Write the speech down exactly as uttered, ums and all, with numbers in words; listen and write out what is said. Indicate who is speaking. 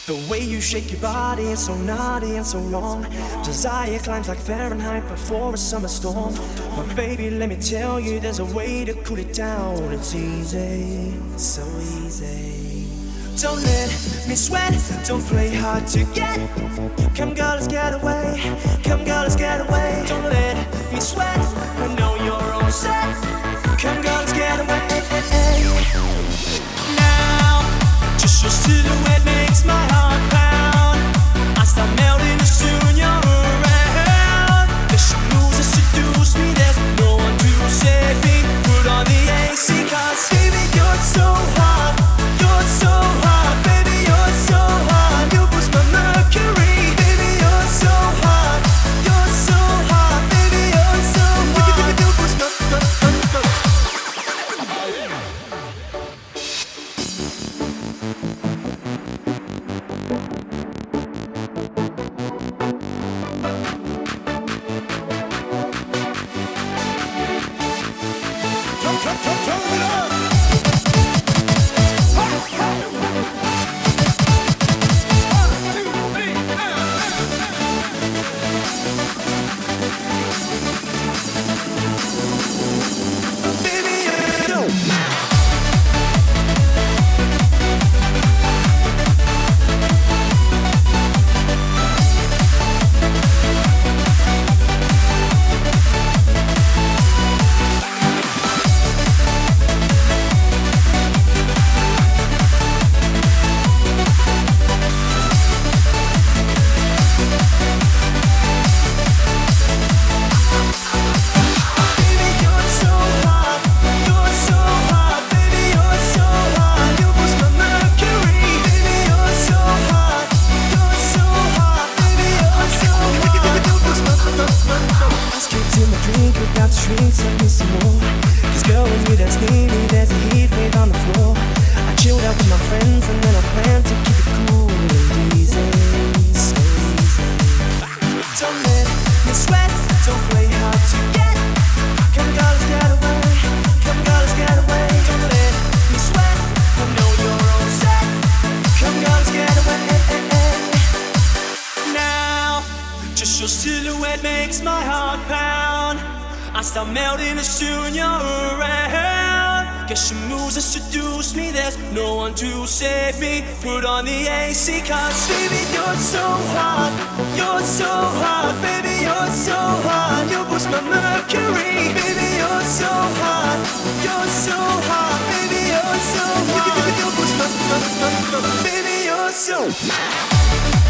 Speaker 1: The way you shake your body is so naughty and so wrong. Desire climbs like Fahrenheit before a summer storm. But baby, let me tell you, there's a way to cool it down. It's easy, so easy. Don't let me sweat, don't play hard to get. Come girl, let's get away. Come girl, let's get away. Don't let me sweat, I know you're all set. Come girl, let's get away. Now, just your silhouette makes my heart pound. I start melting as soon you're around. The moves that seduce me, there's no one to save me. Put on the A C, cause baby, you're so hot. You're so hot, baby, you're so hot. You boost my mercury, baby, you're so hot. You're so hot, baby, you're so hot. You boost my, my, my, my. Turn it up! Treats like me some more. Cause girl, when you dance near me, there's a heat wave on the floor. I chilled out with my friends and then I plan to keep it cool and easy, so easy. Don't let me sweat, don't play hard to get. Come girl, let's get away. Come girl, let's get away. Don't let me sweat, I know you're all set. Come girl, let's get away. Now, just your silhouette makes my heart pound. I start melting as soon you're around. Guess your moves that seduce me, there's no one to save me. Put on the A C, cause baby, you're so hot. You're so hot, baby, you're so hot. You boost my mercury, baby, you're so hot. You're so hot, baby, you're so hot. You boost my, my, my, my, baby, you're so hot.